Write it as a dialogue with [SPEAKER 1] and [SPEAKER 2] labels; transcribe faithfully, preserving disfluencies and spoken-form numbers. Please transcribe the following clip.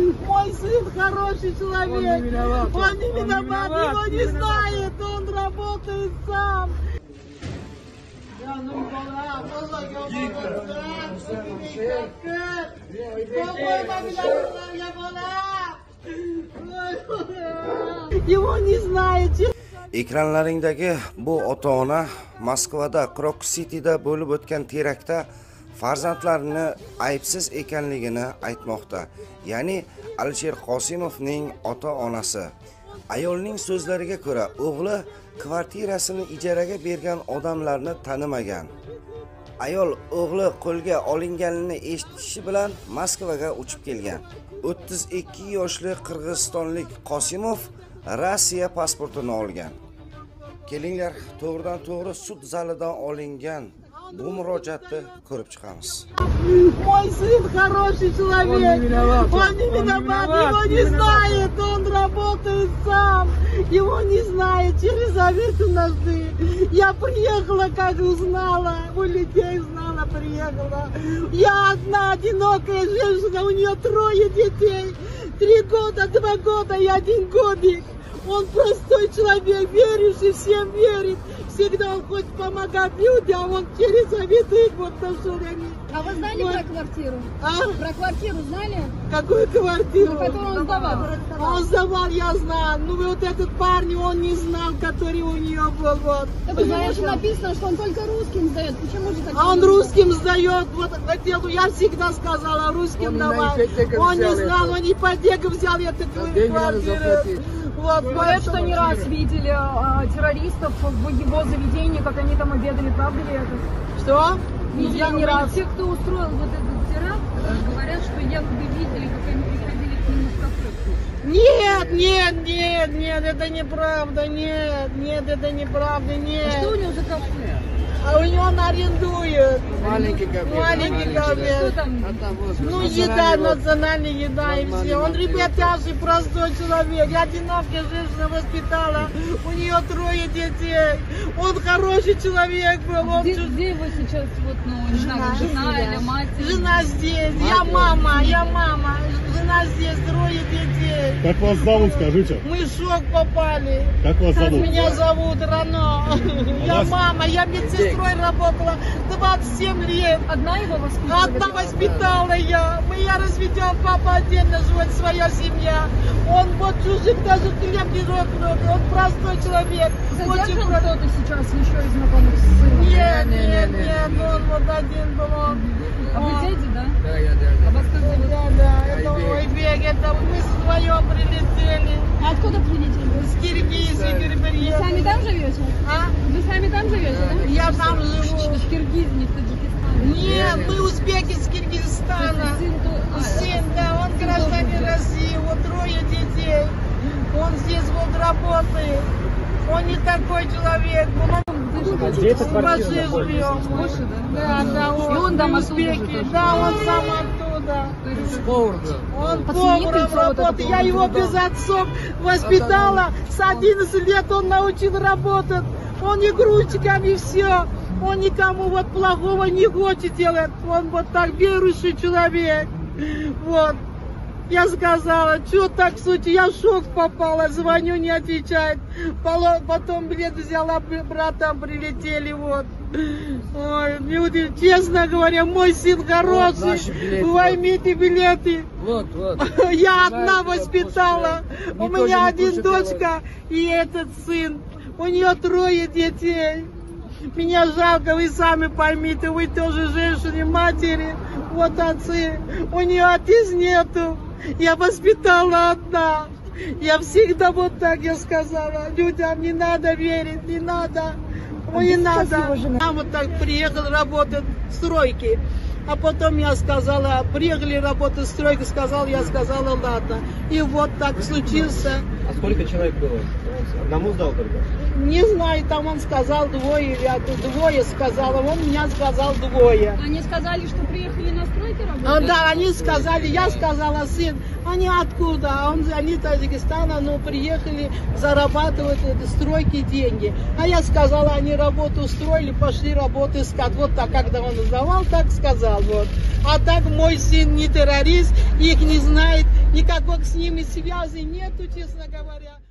[SPEAKER 1] Мой сын хороший человек. Он не виноват, он не виноват, он его не знает, он работает сам. Его не знаете.
[SPEAKER 2] Ekranlaringdagi bu ota-ona Moskvada Krok City'da bo'lib o'tgan teraktda farzandlarini aybsiz ekanligini aytmoqda. Ya'ni Alisher Qosimovning ota-onasi. Ayolning so'zlariga ko'ra, o'g'li kvartirasini ijaraga bergan odamlarni tanimagan. Ayol o'g'li qo'lga olinganini eshitishi bilan Moskvaga uchib kelgan. o'ttiz ikki yoshli qirg'izistonlik Qosimov Rossiya pasportini olgan. Kelinglar, to'g'ridan to'g'ri sud zalidan olingan bu murojaatni ko'rib chiqamiz.
[SPEAKER 1] Мой сын хороший человек. Он не виноват, он не виноват, его не знает, он работает сам. Его не знает, через Аверку нужны. Я приехала, как узнала, у людей знала, приехала. Я одна одинокая женщина, у нее трое детей. Три года, два года и один годик. Он простой человек, верующий, всем верит. Всегда он хочет помогать людям, а он через обиды вот нашел они.
[SPEAKER 3] А вы знали вот. Про квартиру?
[SPEAKER 1] А?
[SPEAKER 3] Про квартиру знали?
[SPEAKER 1] Какую квартиру?
[SPEAKER 3] Ну, которую он сдавал.
[SPEAKER 1] Он сдавал, я знаю. Ну вот этот парень, он не знал, который у нее был. Вот.
[SPEAKER 3] Так потому что написано, что он только русским сдает. Почему же так?
[SPEAKER 1] А он русским сдает. Вот хотел, я всегда сказала, русским он давай. Он не знал, он ипотеку взял эту квартиру. Вот,
[SPEAKER 4] говорят, что не раз видели а, террористов в его заведении, как они там обедали, правда ли это?
[SPEAKER 1] Что?
[SPEAKER 4] Видели
[SPEAKER 3] Я
[SPEAKER 4] не раз.
[SPEAKER 3] Те, кто устроил вот этот теракт, говорят, что якобы видели, как они приходили к нему в кафе.
[SPEAKER 1] Нет, нет, нет, нет, это неправда, нет, нет, это неправда, нет.
[SPEAKER 3] А что у него за кафе?
[SPEAKER 1] А у него он арендует.
[SPEAKER 5] Маленький кафе.
[SPEAKER 1] Маленький кафе.
[SPEAKER 3] Что там?
[SPEAKER 1] Ну, еда, национальная еда и все. Он ребятяший, простой человек. Я одинокая женщина воспитала. У нее трое детей. Он хороший человек был. Он
[SPEAKER 3] Где,
[SPEAKER 1] чуть...
[SPEAKER 3] где его сейчас, вот, ну, не знаю, жена или мать?
[SPEAKER 1] Жена здесь. Я мама, я мама. Жена здесь, трое детей.
[SPEAKER 6] Как вас зовут, скажите?
[SPEAKER 1] Мы в шок попали.
[SPEAKER 6] Как вас зовут?
[SPEAKER 1] Меня зовут Рано. Я
[SPEAKER 6] вас-
[SPEAKER 1] мама, я медсестрой работала двадцать семь лет.
[SPEAKER 4] Одна его воспитывала?
[SPEAKER 1] Одна воспитала я. Мы я разведем, папа отдельно живет, своя семья. Он вот чужих даже хлеб не рокнул. Он простой человек.
[SPEAKER 4] Задержан
[SPEAKER 1] Очень про-
[SPEAKER 4] кто-то сейчас еще из знакомых с сыном?
[SPEAKER 1] Нет, нет, нет, он вот один был. Он.
[SPEAKER 3] А вы
[SPEAKER 1] Он.
[SPEAKER 3] дяди, да?
[SPEAKER 5] Да, я дядя.
[SPEAKER 3] А вас как зовут?
[SPEAKER 1] Да, да, это
[SPEAKER 5] Айбек.
[SPEAKER 1] Ойбек, это мы вдвоем прилетели.
[SPEAKER 3] А откуда прилетели?
[SPEAKER 1] С Киргизии
[SPEAKER 3] Вы
[SPEAKER 1] приехали.
[SPEAKER 3] сами там живете?
[SPEAKER 1] А?
[SPEAKER 3] Вы сами там живете, да?
[SPEAKER 1] Я там живу.
[SPEAKER 3] В Киргизии, не в Таджикистане.
[SPEAKER 1] Нет, мы узбеки с Киргизстана.
[SPEAKER 3] Сын то- а,
[SPEAKER 1] Сын, да, он гражданин России, вот трое детей. Он здесь вот работает. Он не такой человек. Он
[SPEAKER 4] Где эта квартира
[SPEAKER 1] живем.
[SPEAKER 3] Больше, да?
[SPEAKER 1] Да, да, он,
[SPEAKER 3] И он там
[SPEAKER 1] в
[SPEAKER 3] оттуда же
[SPEAKER 1] Узбеки.
[SPEAKER 3] тоже?
[SPEAKER 1] Да, он сам оттуда.
[SPEAKER 5] Повар был.
[SPEAKER 1] Он
[SPEAKER 4] Под
[SPEAKER 1] поваром
[SPEAKER 4] Синельцем вот это
[SPEAKER 1] работает. Я его
[SPEAKER 4] повар,
[SPEAKER 1] без отцов воспитала. С одиннадцати лет он научил работать. Он и грузчиками все. Он никому вот плохого не хочет делать. Он вот так верующий человек. Вот. Я сказала, что так суть, я в шок попала, звоню, не отвечает. Поло- Потом билет взяла, братом прилетели, вот. Ой, люди, честно говоря, мой сын хороший,
[SPEAKER 5] наши билеты,
[SPEAKER 1] возьмите билеты.
[SPEAKER 5] Вот, вот.
[SPEAKER 1] Я одна
[SPEAKER 5] Знаете,
[SPEAKER 1] воспитала,
[SPEAKER 5] вот,
[SPEAKER 1] у
[SPEAKER 5] никто же
[SPEAKER 1] меня
[SPEAKER 5] не
[SPEAKER 1] один
[SPEAKER 5] хочет
[SPEAKER 1] дочка и этот сын, у нее трое детей. Меня жалко, вы сами поймите, вы тоже женщины, матери, вот отцы, у нее отец нету, я воспитала одна. Я всегда вот так я сказала, людям не надо верить, не надо, ну, не надо. Я вот так приехал работать в стройке. А потом я сказала, приехали работать в стройке, сказал, я сказала, ладно. И вот так случился.
[SPEAKER 7] А сколько человек было? Одному сдал только?
[SPEAKER 1] Не знаю, там он сказал двое, я двое сказала, он меня сказал двое.
[SPEAKER 3] Они сказали, что приехали на стройке работать?
[SPEAKER 1] А, да, они сказали, я сказала, сын, они откуда? А он, они из Таджикистана, ну, приехали зарабатывать это, стройки деньги. А я сказала, они работу устроили, пошли работу искать. Вот так, когда он сдавал, так сказал, вот. А так мой сын не террорист, их не знает, никакой с ними связи нету, честно говоря.